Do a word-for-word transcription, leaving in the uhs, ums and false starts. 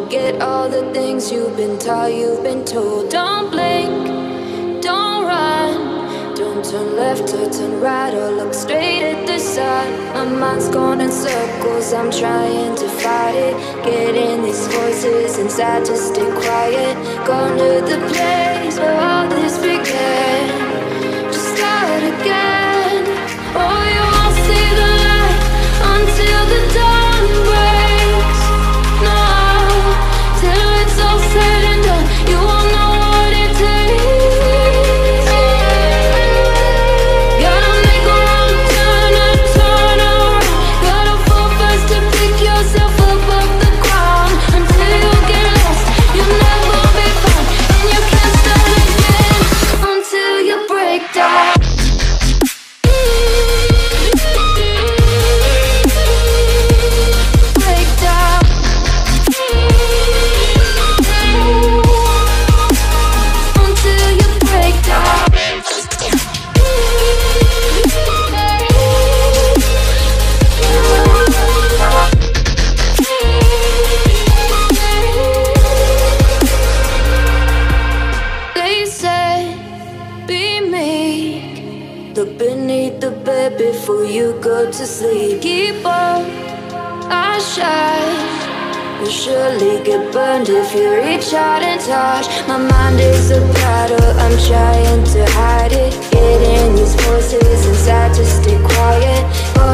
Forget all the things you've been taught, you've been told. Don't blink, don't run, don't turn left or turn right or look straight at the sun. My mind's going in circles, I'm trying to fight it. Getting these voices inside to stay quiet. Going to the place where all this began. Just start again. Oh, you won't see the light until the dawn breaks. No, till it's all said and done, you won't know what it takes. Gotta make a wrong turn and turn around. Gotta fall fast to pick yourself up off the ground. Until you get lost, you'll never be found. And you can't start again until you break down. Look beneath the bed before you go to sleep. Keep on, I shine. You'll surely get burned if you reach out and touch. My mind is a battle, I'm trying to hide it. Getting these voices inside to stay quiet.